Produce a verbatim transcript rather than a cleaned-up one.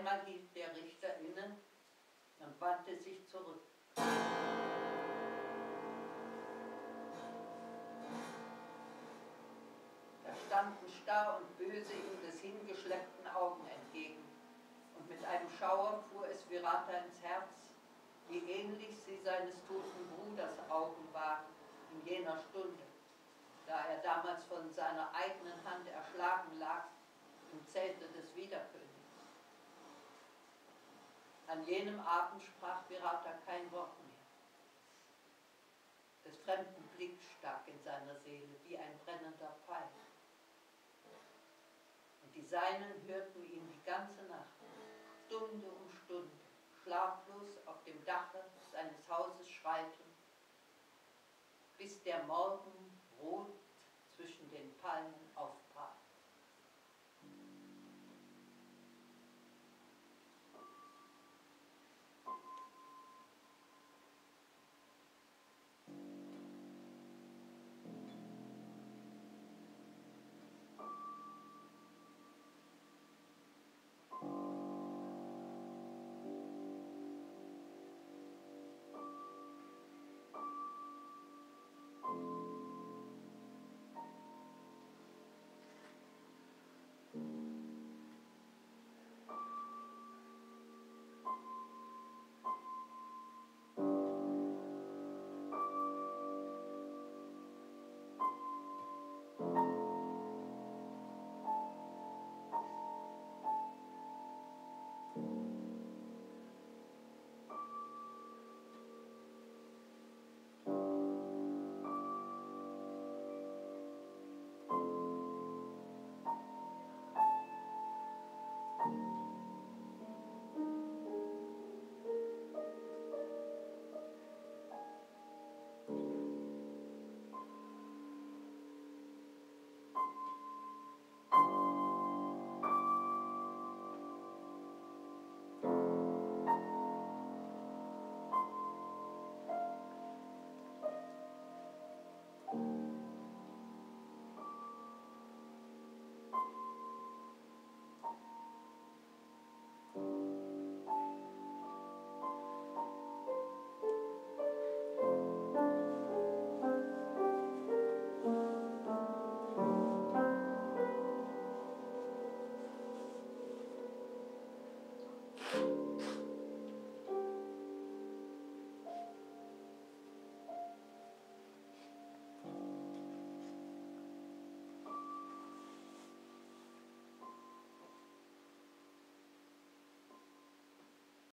einmal hielt der Richter inne und wandte sich zurück. Da standen starr und böse ihm des hingeschleppten Augen entgegen, und mit einem Schauer fuhr es Virata ins Herz, wie ähnlich sie seines toten Bruders Augen waren in jener Stunde, da er damals von seiner eigenen Hand erschlagen lag im Zelte des Wiederkönigs. An jenem Abend sprach Virata kein Wort mehr. Des fremden Blick stak in seiner Seele wie ein brennender Pfeil. Und die Seinen hörten ihn die ganze Nacht, Stunde um Stunde, schlaflos auf dem Dache seines Hauses schreiten, bis der Morgen